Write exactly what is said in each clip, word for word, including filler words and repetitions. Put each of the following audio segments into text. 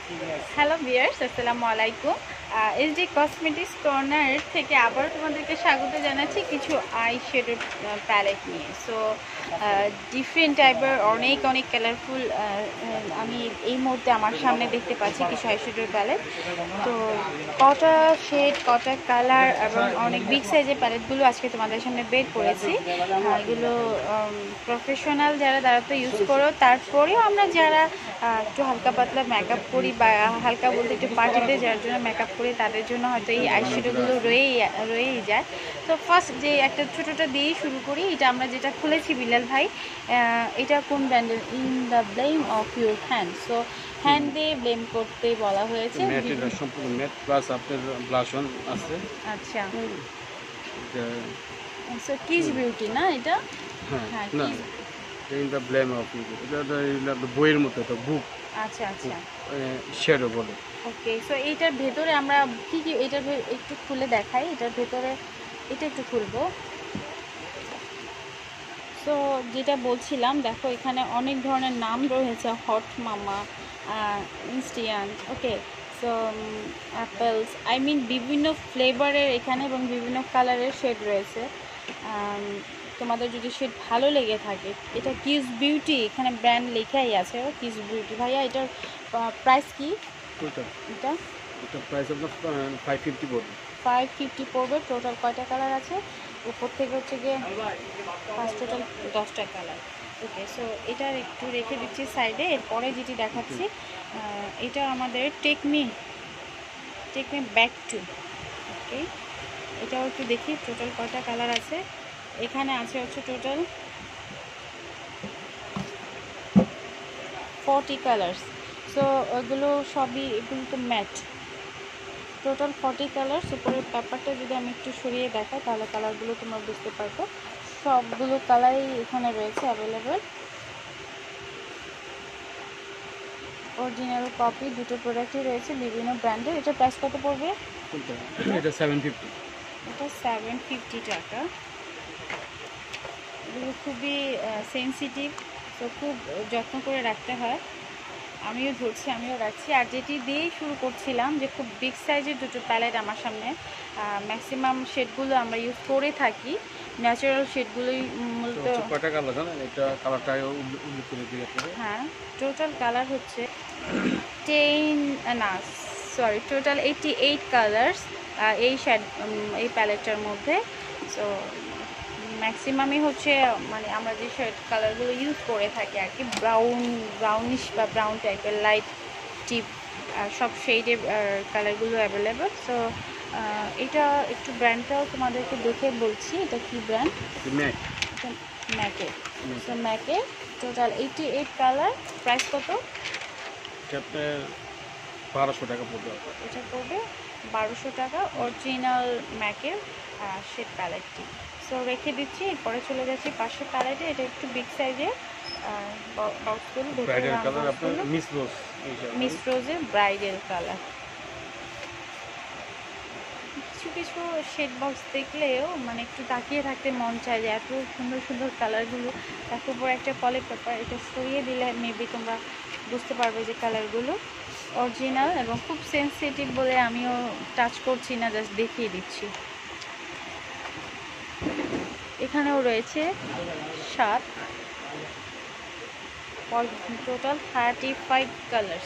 Hello viewers, আসসালামু আলাইকুম। SD cosmetics corner থেকে আবার তোমাদেরকে স্বাগত জানাচ্ছি কিছু আই শ্যাডো প্যালেট নিয়ে। সো ডিফারেন্ট টাইপের অনেক অনেক কালারফুল আমি এই মুহূর্তে আমার সামনে দেখতে পাচ্ছি কিছু আই শ্যাডোর প্যালেট। তো কটা শেড, কটা কালার এবং অনেক বিগ সাইজের প্যালেটগুলো আজকে তোমাদের সামনে বের করেছি। এগুলো প্রফেশনাল যারা তারা তো ইউজ করো, তারপরেও আমরা যারা একটু হালকা পাতলা মেকআপ করি বা হালকা বলতে একটু পার্টিতে যার জন্য মেকআপ করি তাদের জন্য হয়তো এই আইশ্যাডোগুলো রয়েই রয়েই যায়। তো ফার্স্ট যে একটা ছোটোটা দিয়েই শুরু করি। এটা আমরা যেটা খুলেছি বিলাল ভাই, এটা কোন ব্র্যান্ডের? In the blame of your hand. So hand দিয়ে ব্লেম করতে বলা হয়েছে। সম্পূর্ণ ম্যাট প্লাস আপনার ব্লাশ অন আছে। আচ্ছা, সো কিস বিউটি না এটা? হ্যাঁ, না in the blame of your, এটা বইয়ের মতো একটা বুক। আচ্ছা আচ্ছা, শ্যাডো বলে। ওকে, সো এইটার ভেতরে আমরা কি কি, এটার একটু খুলে দেখাই। এটার ভেতরে এটা একটু খুলবো। সো যেটা বলছিলাম, দেখো এখানে অনেক ধরনের নাম রয়েছে, hot mama, instant, okay, so apples, I mean বিভিন্ন ফ্লেভারের এখানে এবং বিভিন্ন কালারের শেড রয়েছে। তোমাদের যদি শেড ভালো লেগে থাকে, এটা কিস বিউটি, এখানে ব্র্যান্ড লেখাই আছে কিস বিউটি। ভাইয়া এটার প্রাইস কি? এটা এটা প্রাইস আপনার ফাইভ ফিফটি পড়বে। ফাইভ ফিফটি পড়বে। টোটাল কয়টা কালার আছে? উপর থেকে হচ্ছে গিয়ে ফার্স্ট টোটাল দশটা কালার। ওকে, সো এটার একটু রেখে দিচ্ছি সাইডে। এরপরে যেটি দেখাচ্ছি, এটা আমাদের টেকমি টেকমি ব্যাক টু। ওকে, এটাও একটু দেখি টোটাল কয়টা কালার আছে। এখানে আছে হচ্ছে টোটাল ফর্টি কালার্স। সো ওগুলো সবই, এগুলো তো ম্যাট। Total forty colours. উপরের পেপারটা যদি আমি একটু সরিয়ে দেখাই তাহলে কালারগুলো তোমরা বুঝতে পারবো। সবগুলো কালারই এখানে রয়েছে অ্যাভেলেবেল। অরিজিনাল কপি দুটো প্রোডাক্টই রয়েছে বিভিন্ন ব্র্যান্ডের। এটা প্রাইস কত পড়বে? এটা সেভেন ফিফটি। এটা সেভেন ফিফটি টাকা। এগুলো খুবই সেন্সিটিভ, তো খুব যত্ন করে রাখতে হয়। আমিও ধরছি, আমিও রাখছি। আর যেটি দিয়েই শুরু করছিলাম, যে খুব বিগ সাইজের দুটো প্যালেট আমার সামনে। ম্যাক্সিমাম শেডগুলো আমরা ইউজ করে থাকি, ন্যাচারাল শেডগুলোই মূলত। কয়টা কালার জানেন? এটা কালারটা উল্লেখ করে দিয়ে আপনাদের। হ্যাঁ, টোটাল কালার হচ্ছে টেন, না sorry, total eighty eight colours এই শেড, এই প্যালেটটার মধ্যে। সো ম্যাক্সিমামই হচ্ছে মানে আমরা যে শেড কালারগুলো ইউজ করে থাকি আর কি, ব্রাউন ব্রাউনিশ বা ব্রাউন টাইপের লাইট টিপ, সব শেডের কালারগুলো অ্যাভেলেবেল। সো এটা একটু ব্র্যান্ডটাও তোমাদেরকে দেখে বলছি। এটা কি ব্র্যান্ড? ম্যাক। ম্যাকের। সো ম্যাকের total eighty eight colour. Price কত? এটা বারোশো টাকা পড়বে। এটা পড়বে বারোশো টাকা, অরিজিনাল ম্যাকের শেড প্যালেটটি। সো রেখে দিচ্ছি। এরপরে চলে যাচ্ছি পাশের প্যালেটে। এটা একটু বিগ সাইজের বক্সগুলো, মিস রোজের ব্রাইডাল কালার। কিছু কিছু শেড বক্স দেখলেও মানে একটু তাকিয়ে থাকতে মন চায়, যে এত সুন্দর সুন্দর কালারগুলো। তার উপর একটা পলি পেপার, এটা সরিয়ে দিলে মেবি তোমরা বুঝতে পারবে যে কালারগুলো অরিজিনাল এবং খুব সেন্সিটিভ বলে আমিও টাচ করছি না, জাস্ট দেখিয়ে দিচ্ছি। এখানেও রয়েছে সাত, total thirty five colours.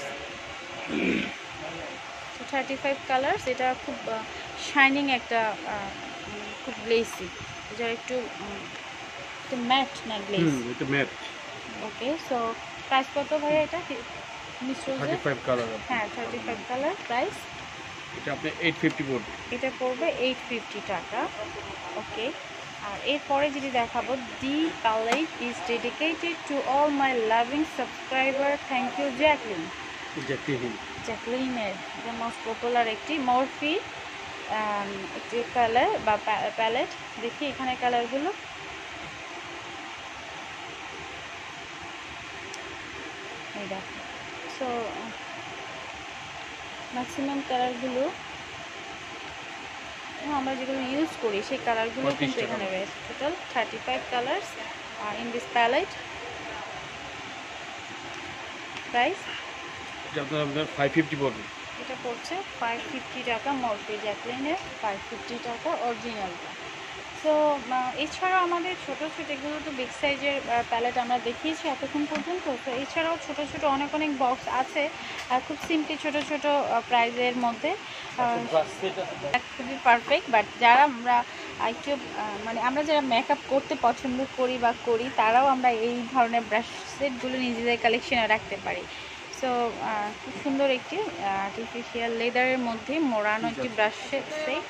Thirty five colours. এটা খুব শাইনিং একটা, খুব গ্লেসি। এটা একটু একটু ম্যাট না গ্লেস? এটা ম্যাট। ওকে, সো প্রাইস কত ভাইয়া এটা? Thirty five colour. হ্যাঁ, থার্টি ফাইভ কালার। প্রাইস এটা আপনি এইট ফিফটি পড়বে। এটা পড়বে এইট ফিফটি টাকা। ওকে, আর এরপরে যদি দেখাবো, the palette is dedicated to all my loving subscriber, thank you Jaclyn. Jaclyn জ্যাকলিনের যে মোস্ট পপুলার একটি মরফি একটি কালার বা প্যালেট। দেখি এখানে কালারগুলো। এই দেখো, সো ম্যাক্সিমাম কালারগুলো আমরা যেগুলো ইউজ করি সেই কালারগুলো কিন্তু এখানে রয়েছে। Total thirty five colours in this palette. Price এটা আপনার আপনার ফাইভ ফিফটি পড়বে। এটা পড়ছে ফাইভ ফিফটি টাকা মর্ফে জ্যাকলিনের, ফাইভ ফিফটি টাকা অরিজিনালটা। সো এছাড়াও আমাদের ছোটো ছোটো এগুলো তো বিগ সাইজের প্যালেট আমরা দেখিয়েছি এতক্ষণ পর্যন্ত। তো এছাড়াও ছোটো ছোটো অনেক অনেক বক্স আছে খুব সিম্পলি ছোটো ছোটো প্রাইজের মধ্যে, খুবই পারফেক্ট। বাট যারা আমরা একটু মানে আমরা যারা মেকআপ করতে পছন্দ করি বা করি তারাও আমরা এই ধরনের ব্রাশ সেটগুলো নিজেদের কালেকশনে রাখতে পারি। সো খুব সুন্দর একটি আর্টিফিশিয়াল লেদারের মধ্যে মোড়ানো একটি ব্রাশ সেট।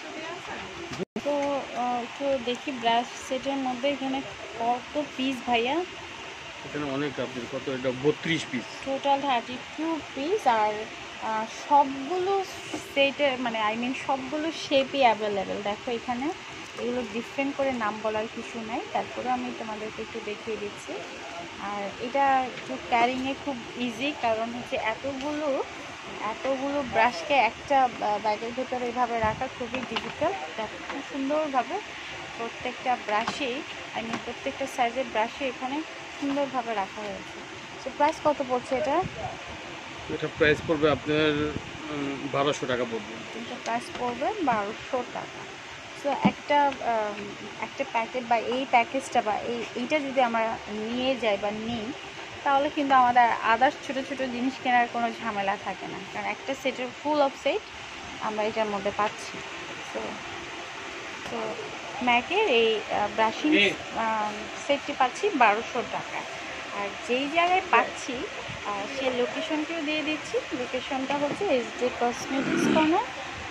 তো একটু দেখি ব্রাশ সেটের মধ্যে এখানে কত পিস ভাইয়া? এখানে অনেক আপনার কত, এটা বত্রিশ piece total thirty two piece. আর সবগুলো সেটের মানে আই মিন সবগুলো শেপই অ্যাভেলেবেল। দেখো এখানে এগুলো ডিফারেন্ট করে নাম বলার কিছু নাই, তারপরে আমি তোমাদেরকে একটু দেখিয়ে দিচ্ছি। আর এটা একটু ক্যারিংয়ে খুব ইজি, কারণ হচ্ছে এতগুলো এতগুলো ব্রাশকে একটা ব্যাগের ভেতরে এইভাবে রাখা খুবই ডিফিকাল্ট। দেখো খুব সুন্দরভাবে প্রত্যেকটা ব্রাশেই আই মিন প্রত্যেকটা সাইজের ব্রাশে এখানে সুন্দরভাবে রাখা হয়েছে। তো প্রাইস কত পড়ছে এটা? এটা প্রাইস পড়বে আপনার বারোশো টাকা পড়বে। এটা প্রাইস পড়বে বারোশো টাকা। সো একটা একটা প্যাকেট বা এই প্যাকেজটা বা এই এইটা যদি আমরা নিয়ে যাই বা নিই তাহলে কিন্তু আমাদের আদার্স ছোটো ছোটো জিনিস কেনার কোনো ঝামেলা থাকে না, কারণ একটা সেটের ফুল অফ সেট আমরা এটার মধ্যে পাচ্ছি। সো তো ম্যাকের এই ব্রাশিং সেটটি পাচ্ছি বারোশো টাকা। আর যেই জায়গায় পাচ্ছি সে লোকেশনটিও দিয়ে দিচ্ছি। লোকেশনটা হচ্ছে S D cosmetics corner,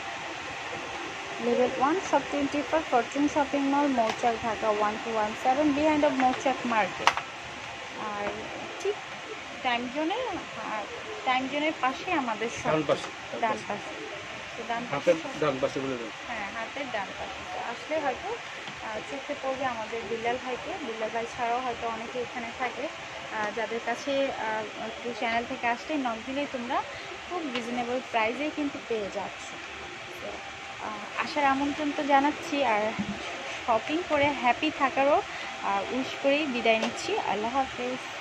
level one, shop twenty four, Fortune shopping mall, Mouchak, Dhaka one two one seven, behind of Mouchak market. আর ঠিক টাইম জোনে টাইম জোনের পাশে আমাদের শপ, ডান পাশে। তো ডান পাশে ডান পাশে বলে দাও। হ্যাঁ, হাতের ডান পাশে আসলে হয়তো চোখে পড়বে আমাদের বিল্লাল ভাইকে। বিল্লাল ভাই ছাড়াও হয়তো অনেকে এখানে থাকে যাদের কাছে একটু চ্যানেল থেকে আসলেই নক দিলেই তোমরা খুব রিজনেবল প্রাইসেই কিন্তু পেয়ে যাচ্ছ। তো আসার আমন্ত্রণ তো জানাচ্ছি, আর শপিং করে হ্যাপি থাকারও উইশ করেই বিদায় নিচ্ছি। আল্লাহ হাফেজ।